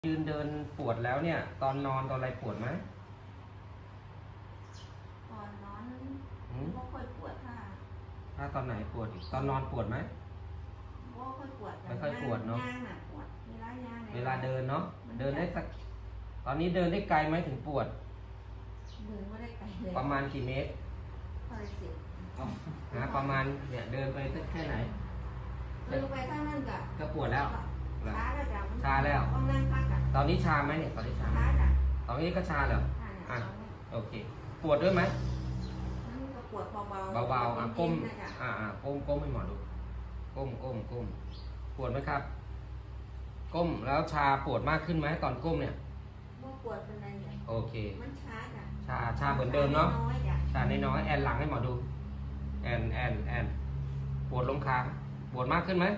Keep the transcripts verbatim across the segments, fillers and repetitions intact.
ยืนเดินปวดแล้วเนี่ยตอนนอนตอนอะไรปวดไหมตอนนอนไม่ค่อยปวดค่ะถ้าตอนไหนปวดอีกตอนนอนปวดไหมไม่ค่อยปวดไม่ค่อยปวดเนาะปวดเวลาย่างเวลาเดินเนาะเดินได้สักตอนนี้เดินได้ไกลไหมถึงปวดเดินไม่ได้ไกลเลยประมาณกี่เมตรประมาณสิบนะประมาณเนี่ยเดินไปแค่ไหนเดินไปข้างนั้นก็ก็ปวดแล้วชาแล้วจ้ะชาแล้วต้องนั่งพักอ่ะตอนนี้ชาไหมเนี่ยตอนนี้ชาชาจ้ะตอนนี้ก็ชาเหรออ่ะโอเคปวดด้วยไหมก็ปวดเบาๆเบาๆอ่ะก้มอ่าอ่าก้มก้มให้หมอดูก้มก้มก้มปวดไหมครับก้มแล้วชาปวดมากขึ้นไหมตอนก้มเนี่ยว่าปวดเป็นไรเนี่ยโอเคมันชาจ้ะชาชาเหมือนเดิมเนาะชาน้อยๆแอนหลังให้หมอดูแอนแอนแอนปวดลงคางปวดมากขึ้นไหม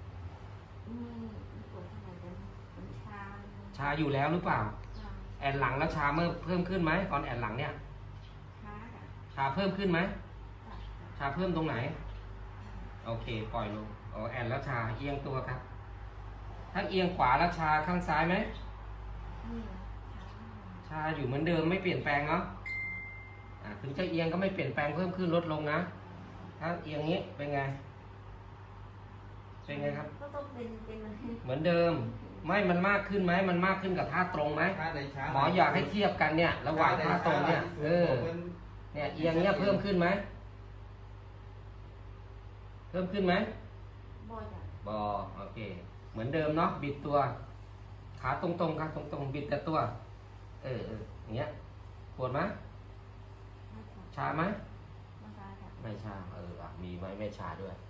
ชาอยู่แล้วหรือเปล่าแอนหลังแล้วชาเมื่อเพิ่มขึ้นไหมตอนแอนหลังเนี่ยชาเพิ่มขึ้นไหมชาเพิ่มตรงไหนโอเคปล่อยลงอ๋อแอนแล้วชาเอียงตัวครับถ้าเอียงขวาแล้วชาข้างซ้ายไหมชาอยู่เหมือนเดิมไม่เปลี่ยนแปลงเนาะถึงจะเอียงก็ไม่เปลี่ยนแปลงเพิ่มขึ้นลดลงนะถ้าเอียงนี้เป็นไงเป็นไงครับก็ต้องเป็นเป็นเหมือนเดิมไม่มันมากขึ้นไหมมันมากขึ้นกับท่าตรงไหมหมออยากให้เทียบกันเนี่ยระหว่างท่าตรงเนี่ยเออเนี่ยเอียงเนี่ยเพิ่มขึ้นไหมเพิ่มขึ้นไหมบอจ้ะบอโอเคเหมือนเดิมเนาะบิดตัวขาตรงๆครับตรงๆบิดแต่ตัวเออเอออย่างเงี้ยปวดไหมชาไหมไม่ชาไม่ชาเออมีไหมไม่ชาด้วย